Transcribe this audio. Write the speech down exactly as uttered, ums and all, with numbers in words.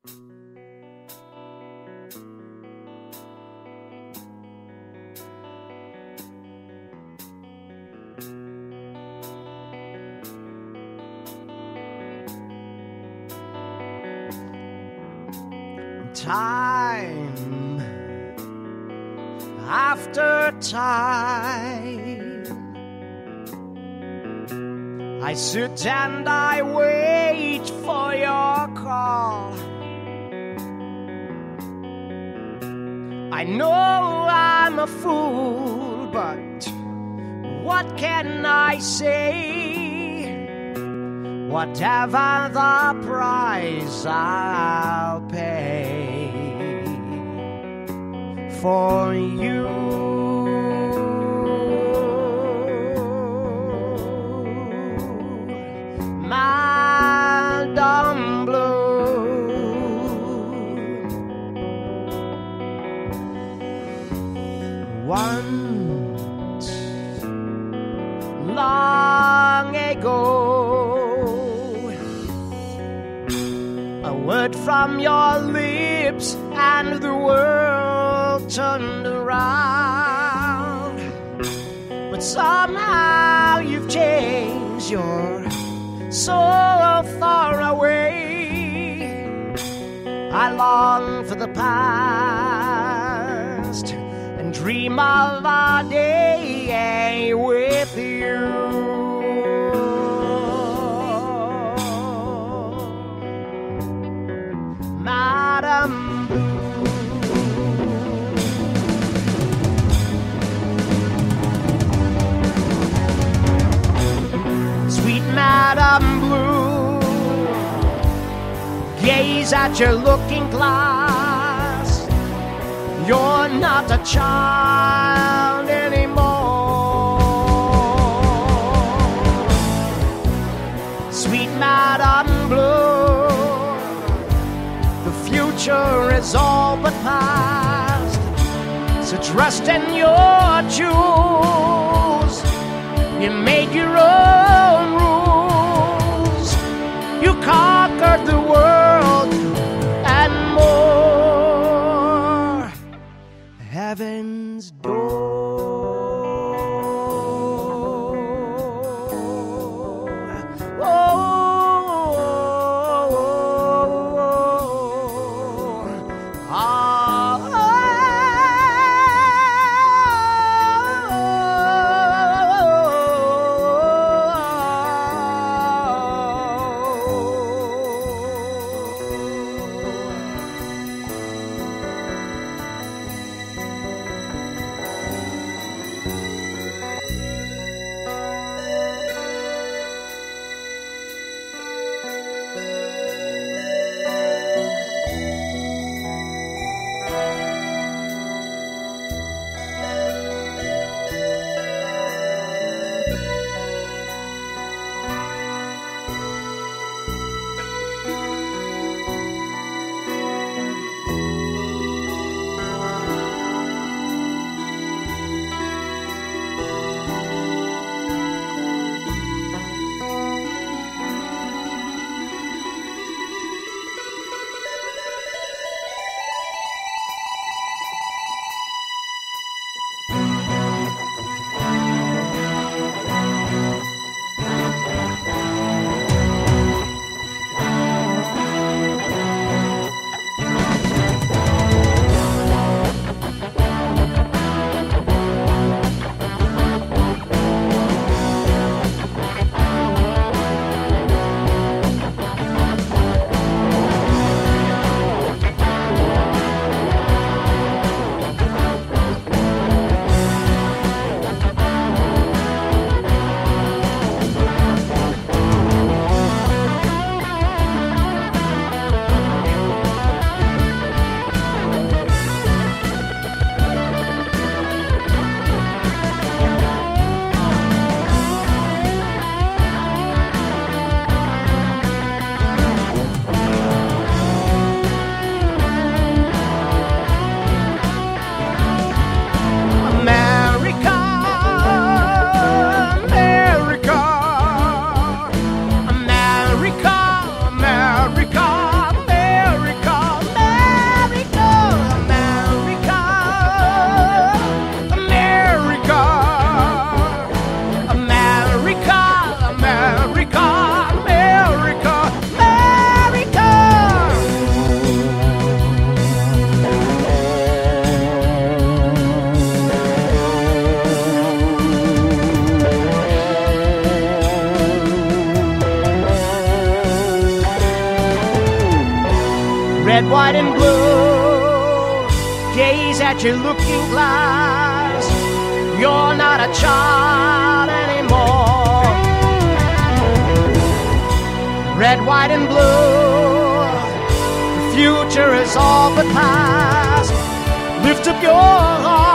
Time after time, I sit and I wait for your call. I know I'm a fool, but what can I say? Whatever the price, I'll pay for you. Madame Blue. Once, long ago, a word from your lips and the world turned around. But somehow you've changed, you're so far away. I long for the past and dream of a day with you. Madame Blue. Sweet Madame Blue, gaze at your looking glass. You're not a child anymore. Sweet Madame Blue, future is all but past, so trust in your jewels. You made your own rules. You conquered the world and more. Heaven's door. red, white, and blue. Gaze at your looking glass. You're not a child anymore. Red, white, and blue. The future is all but past. Lift up your heart.